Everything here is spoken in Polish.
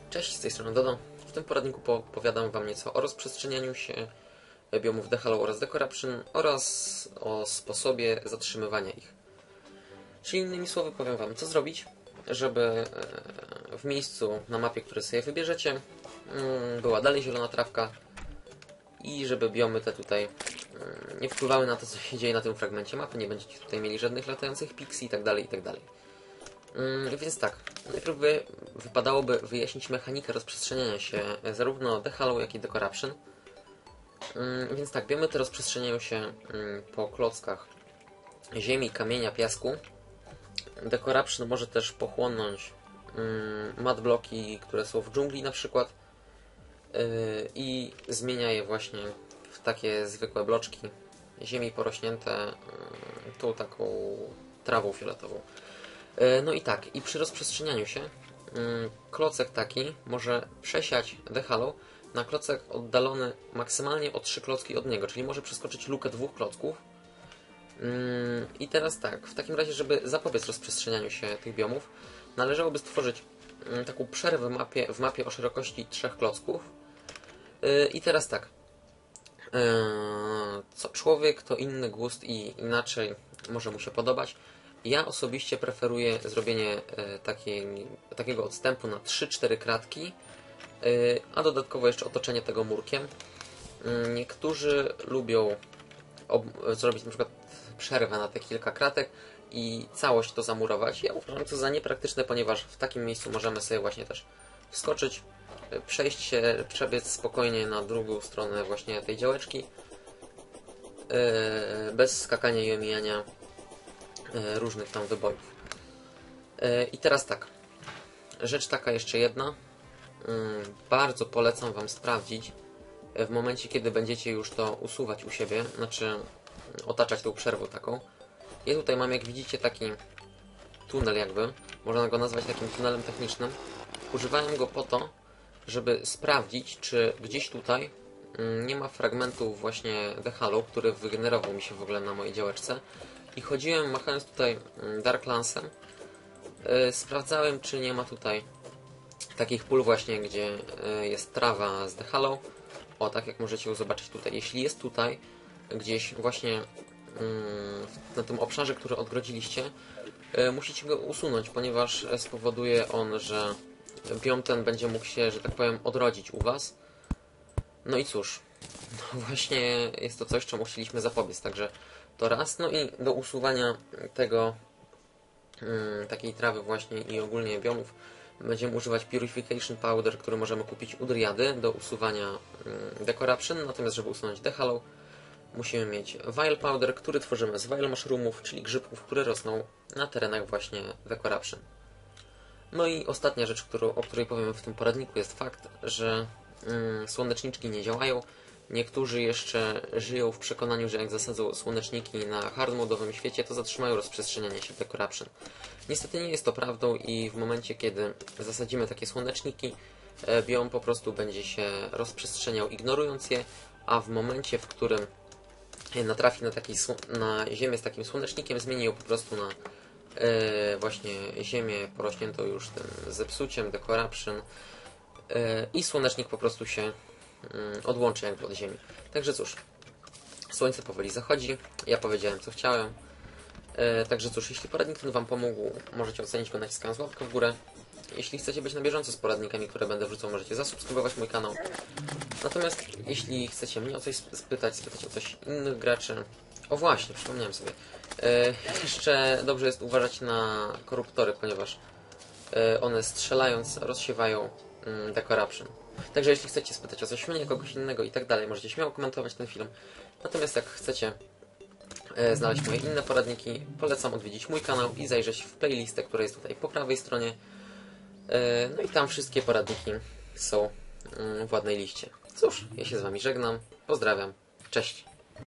Cześć, z tej strony Dodo. W tym poradniku opowiadam Wam nieco o rozprzestrzenianiu się biomów Dehallow oraz Decorruption oraz o sposobie zatrzymywania ich. Czyli innymi słowy powiem Wam, co zrobić, żeby w miejscu na mapie, które sobie wybierzecie, była dalej zielona trawka i żeby biomy te tutaj nie wpływały na to, co się dzieje na tym fragmencie mapy, nie będziecie tutaj mieli żadnych latających pixi itd., itd. Więc tak, najpierw wypadałoby wyjaśnić mechanikę rozprzestrzeniania się zarówno Dehallow, jak i Decorruption. Więc tak, biomy te rozprzestrzeniają się po klockach ziemi, kamienia, piasku. Decorruption może też pochłonąć mat bloki, które są w dżungli na przykład i zmienia je właśnie w takie zwykłe bloczki ziemi porośnięte tą taką trawą fioletową. No i tak, i przy rozprzestrzenianiu się klocek taki może przesiać Dehallow na klocek oddalony maksymalnie o 3 klocki od niego, czyli może przeskoczyć lukę 2 klocków. I teraz tak, w takim razie, żeby zapobiec rozprzestrzenianiu się tych biomów, należałoby stworzyć taką przerwę w mapie o szerokości 3 klocków. I teraz tak, co człowiek to inny gust i inaczej może mu się podobać. Ja osobiście preferuję zrobienie takiego odstępu na 3-4 kratki, a dodatkowo jeszcze otoczenie tego murkiem. Niektórzy lubią zrobić na przykład przerwę na te kilka kratek i całość to zamurować. Ja uważam to za niepraktyczne, ponieważ w takim miejscu możemy sobie właśnie też wskoczyć, przejść się, przebiec spokojnie na drugą stronę właśnie tej działeczki, bez skakania i omijania różnych tam wybojów. I teraz tak, rzecz taka jeszcze jedna. Bardzo polecam Wam sprawdzić w momencie, kiedy będziecie już to usuwać u siebie, znaczy otaczać tą przerwą taką. Ja tutaj mam, jak widzicie, taki tunel jakby, można go nazwać takim tunelem technicznym. Używałem go po to, żeby sprawdzić, czy gdzieś tutaj nie ma fragmentów właśnie Dehallow, który wygenerował mi się w ogóle na mojej działeczce. I chodziłem, machając tutaj Dark Lancem, sprawdzałem, czy nie ma tutaj takich pól właśnie, gdzie jest trawa z Dehallow. O, tak jak możecie zobaczyć tutaj. Jeśli jest tutaj gdzieś właśnie na tym obszarze, który odgrodziliście, musicie go usunąć, ponieważ spowoduje on, że biom ten będzie mógł się, że tak powiem, odrodzić u Was. No i cóż, no właśnie jest to coś, czemu chcieliśmy zapobiec, także to raz. No i do usuwania takiej trawy właśnie i ogólnie biomów będziemy używać Purification Powder, który możemy kupić u Dryady do usuwania Decorruption. Natomiast żeby usunąć Dehallow, musimy mieć Vile Powder, który tworzymy z Vile Mushroomów, czyli grzybków, które rosną na terenach właśnie Decorruption. No i ostatnia rzecz, o której powiem w tym poradniku, jest fakt, że słoneczniczki nie działają. Niektórzy jeszcze żyją w przekonaniu, że jak zasadzą słoneczniki na hardmodowym świecie, to zatrzymają rozprzestrzenianie się Decorruption. Niestety nie jest to prawdą i w momencie, kiedy zasadzimy takie słoneczniki, biom po prostu będzie się rozprzestrzeniał, ignorując je, a w momencie, w którym natrafi na ziemię z takim słonecznikiem, zmieni ją po prostu na właśnie ziemię porośniętą już tym zepsuciem, Decorruption, i słonecznik po prostu się odłączy jakby od ziemi. Także cóż, słońce powoli zachodzi, ja powiedziałem, co chciałem. Także cóż, jeśli poradnik ten Wam pomógł, możecie ocenić go naciskając łapkę w górę. Jeśli chcecie być na bieżąco z poradnikami, które będę wrzucał, możecie zasubskrybować mój kanał. Natomiast jeśli chcecie mnie o coś spytać o coś innych graczy... O właśnie, przypomniałem sobie. Jeszcze dobrze jest uważać na koruptory, ponieważ one strzelając rozsiewają Decorruption. Także jeśli chcecie spytać o coś mnie, kogoś innego i tak dalej, możecie śmiało komentować ten film. Natomiast jak chcecie znaleźć moje inne poradniki, polecam odwiedzić mój kanał i zajrzeć w playlistę, która jest tutaj po prawej stronie. No i tam wszystkie poradniki są w ładnej liście. Cóż, ja się z Wami żegnam, pozdrawiam, cześć!